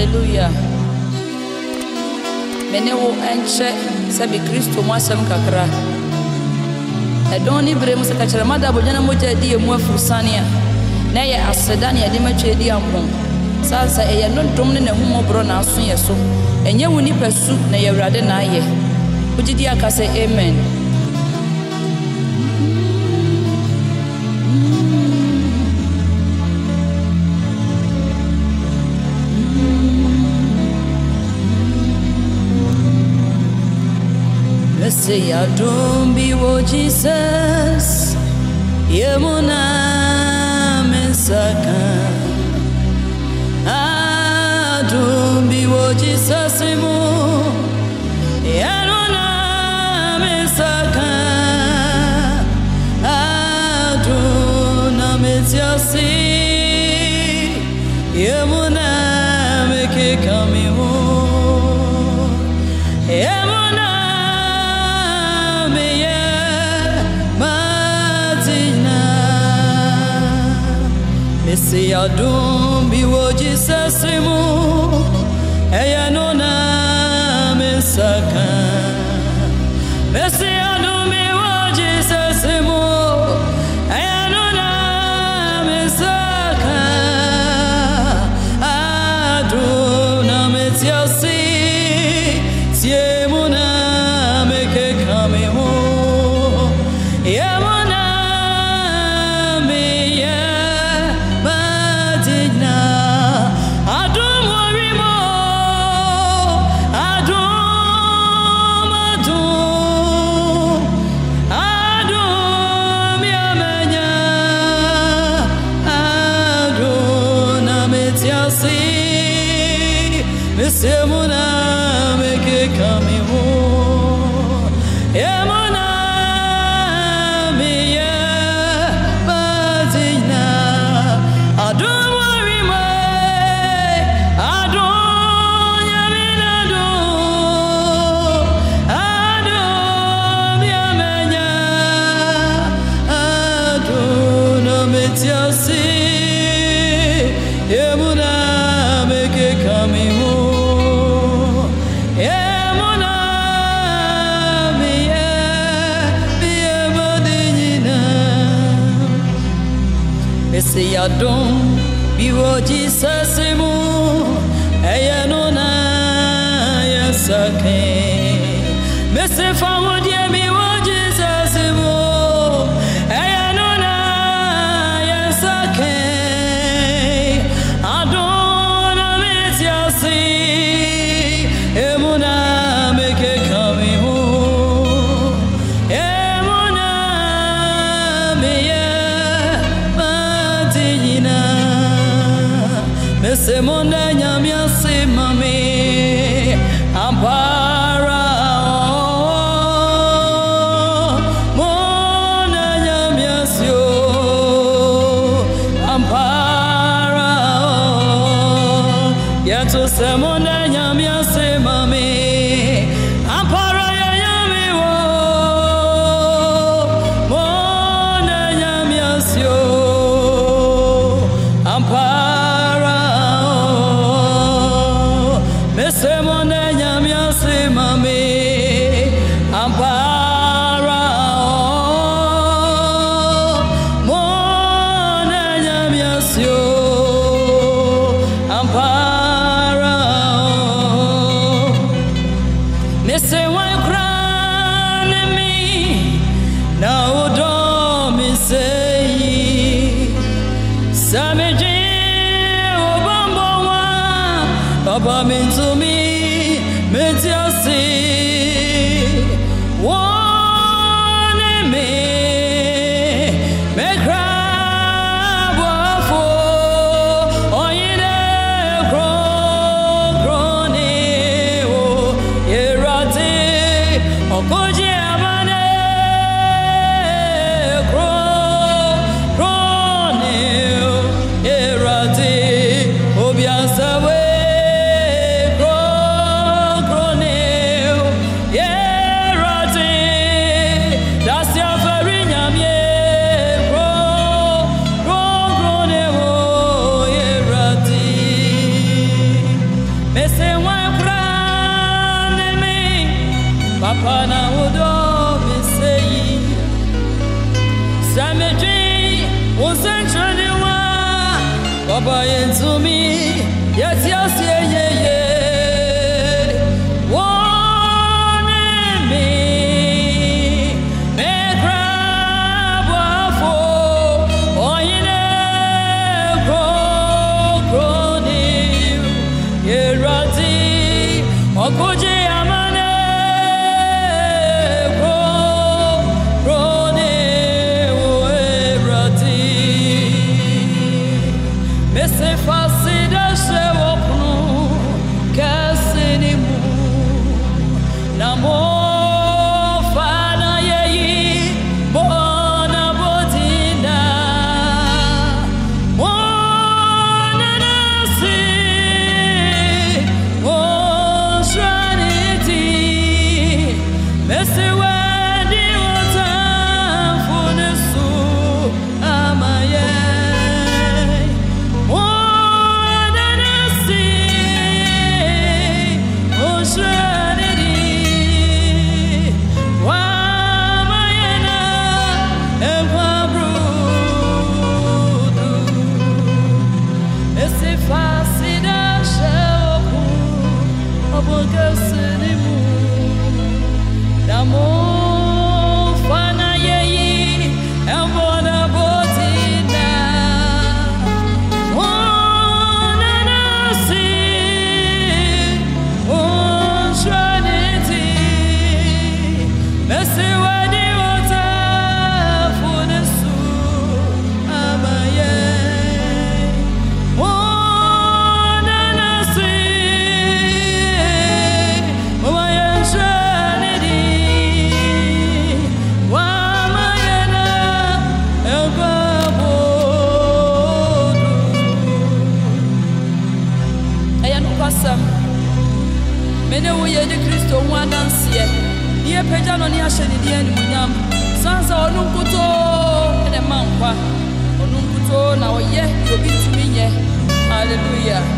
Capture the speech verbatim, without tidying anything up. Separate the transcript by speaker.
Speaker 1: Hallelujah. Mene wo enche sabi Kristo mo asem kakra. Edoni bre musa kachara mada bojana moja di emu afusania. Na ye aseda na ye de matwe di ampon. Sasa e ye nontom ne humo bro na aso ye so. Enye woni pesu na ye wrade na ye. Ujidi aka say amen. Say I don't be what Jesus Yemuna Mesaka I don't be what Jesus Emo Yemuna Mesaka I don't Nametiasi Yemuna Meke Kamimu Yemuna Say I don't be what Jesus Remo Eya no na mesaka Say I don't be what Jesus Remo Eya no na mesaka I don't na metiasi Siemo na meke kame ho Yemona Semuna meke kami ho Yemuna miye bazina Adon worry me Adon yamina do Adon yamenya Adon ametiasi Yemuna meke kami ho Say I don't be what Jesus Emo Eya no na yasake Me say fa wo die be what Jesus Emo Eya no na yasake Adona metiasi Emuna meke kami ho Se monda nyamia se mame ampara monda nyamia sio ampara ya to se monda nyamia se mame ampara ya nyami wo monda nyamia sio ampara Semone nyamia se mame ampara mone nyamia sio ampara me se wa krane mi na odo mi sei sameje obambo wa Papa mean to me, metiasi, one me, me cry, wafo, oyine, gro, grone, o, yerate, okoji amane, gro, grone, o, yerate, obiasawe. into me, yes, yes, yeah, yeah, yeah. One in me, make crab waffle, or in a grow, grow new, yeah, ratty, or could you? Mene wo ye de Kristo ho adanse ye pagya no ne ahye ne de animunyam sansa onu nkuto ene mankwa onu nkuto na oye obi tumi nye hallelujah.